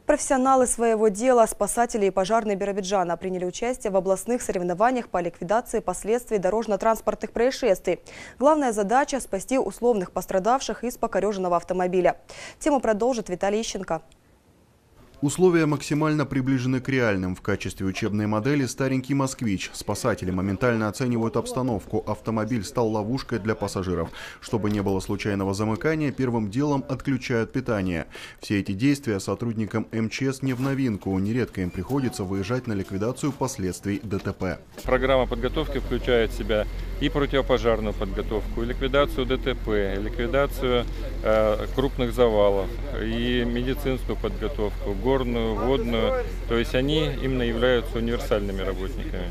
Профессионалы своего дела, спасатели и пожарные Биробиджана приняли участие в областных соревнованиях по ликвидации последствий дорожно-транспортных происшествий. Главная задача – спасти условных пострадавших из покореженного автомобиля. Тему продолжит Виталий Ищенко. Условия максимально приближены к реальным. В качестве учебной модели старенький «Москвич». Спасатели моментально оценивают обстановку. Автомобиль стал ловушкой для пассажиров. Чтобы не было случайного замыкания, первым делом отключают питание. Все эти действия сотрудникам МЧС не в новинку. Нередко им приходится выезжать на ликвидацию последствий ДТП. Программа подготовки включает в себя и противопожарную подготовку, и ликвидацию ДТП, и ликвидацию крупных завалов, и медицинскую подготовку, горную, водную. То есть они именно являются универсальными работниками.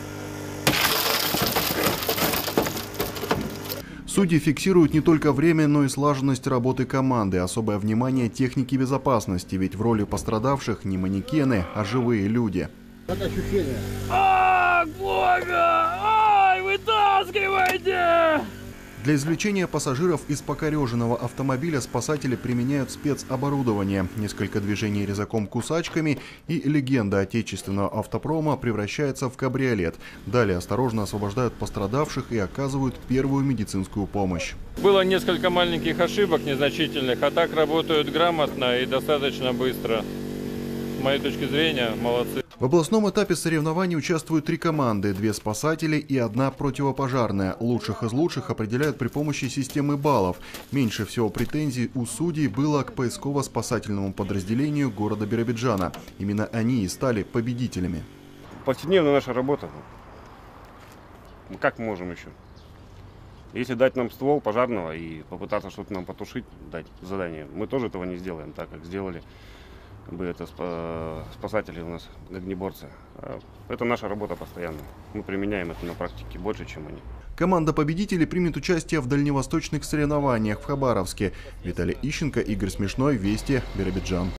Судьи фиксируют не только время, но и слаженность работы команды. Особое внимание технике безопасности, ведь в роли пострадавших не манекены, а живые люди. Как ощущение? Бога! Ай, вытаскивайте! Для извлечения пассажиров из покореженного автомобиля спасатели применяют спецоборудование. Несколько движений резаком-кусачками, и легенда отечественного автопрома превращается в кабриолет. Далее осторожно освобождают пострадавших и оказывают первую медицинскую помощь. Было несколько маленьких ошибок незначительных, а так работают грамотно и достаточно быстро. С моей точки зрения, молодцы. В областном этапе соревнований участвуют 3 команды, 2 спасатели и 1 противопожарная. Лучших из лучших определяют при помощи системы баллов. Меньше всего претензий у судей было к поисково-спасательному подразделению города Биробиджана. Именно они и стали победителями. Повседневная наша работа. Как мы можем еще? Если дать нам ствол пожарного и попытаться что-то нам потушить, дать задание, мы тоже этого не сделаем, так как сделали бы это спасатели у нас, огнеборцы. Это наша работа постоянно. Мы применяем это на практике больше, чем они. Команда победителей примет участие в дальневосточных соревнованиях в Хабаровске. Виталий Ищенко, Игорь Смешной, Вести, Биробиджан.